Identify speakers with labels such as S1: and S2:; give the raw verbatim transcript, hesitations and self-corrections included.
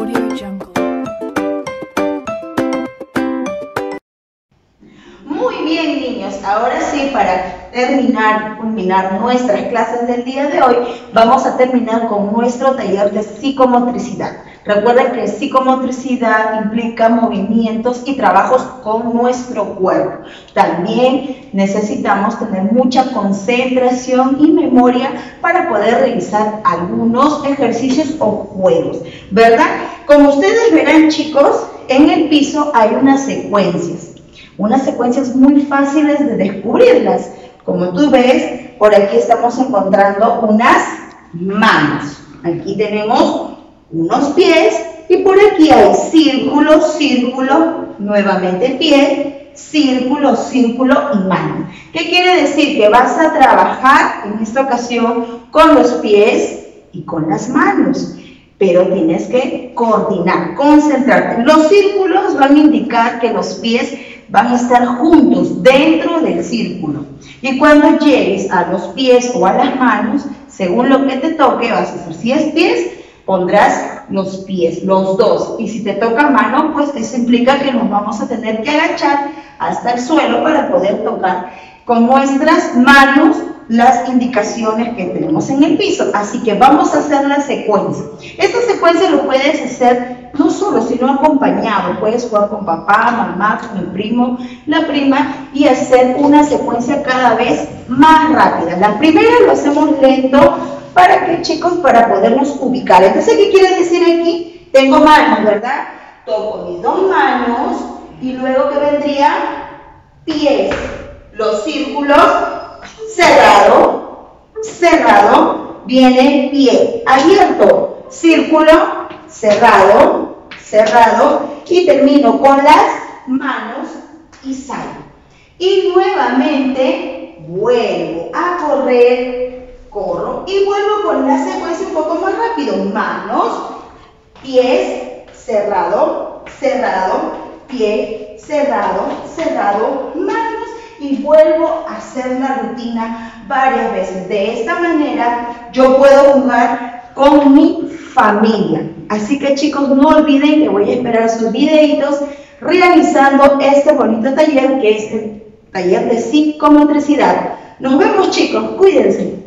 S1: AudioJungle.
S2: Muy bien, niños, ahora sí, para terminar, culminar nuestras clases del día de hoy, vamos a terminar con nuestro taller de psicomotricidad. Recuerden que psicomotricidad implica movimientos y trabajos con nuestro cuerpo. También necesitamos tener mucha concentración y memoria para poder realizar algunos ejercicios o juegos, ¿verdad? Como ustedes verán, chicos, en el piso hay unas secuencias. Unas secuencias muy fáciles de descubrirlas. Como tú ves, por aquí estamos encontrando unas manos. Aquí tenemos unos pies y por aquí hay círculo, círculo, nuevamente pie, círculo, círculo y mano. ¿Qué quiere decir? Que vas a trabajar en esta ocasión con los pies y con las manos. Pero tienes que coordinar, concentrarte. Los círculos van a indicar que los pies van a estar juntos dentro del círculo. Y cuando llegues a los pies o a las manos, según lo que te toque, vas a hacer, si es pies, pondrás los pies, los dos. Y si te toca mano, pues eso implica que nos vamos a tener que agachar hasta el suelo para poder tocar con nuestras manos las indicaciones que tenemos en el piso. Así que vamos a hacer la secuencia. Esta secuencia lo puedes hacer no solo, sino acompañado. Puedes jugar con papá, mamá, con el primo, la prima y hacer una secuencia cada vez más rápida. La primera lo hacemos lento. ¿Para qué, chicos? Para podernos ubicar. Entonces, ¿qué quiere decir aquí? Tengo manos, ¿verdad? Toco mis dos manos y luego que vendría pies. Los círculos, cerrado, cerrado, viene pie, abierto, círculo, cerrado, cerrado y termino con las manos y salgo. Y nuevamente vuelvo a correr, corro y vuelvo con la secuencia un poco más rápido. Manos, pies, cerrado, cerrado, pie, cerrado, cerrado, manos. Y vuelvo a hacer la rutina varias veces. De esta manera yo puedo jugar con mi familia. Así que, chicos, no olviden que voy a esperar sus videitos realizando este bonito taller que es el taller de psicomotricidad. Nos vemos, chicos, cuídense.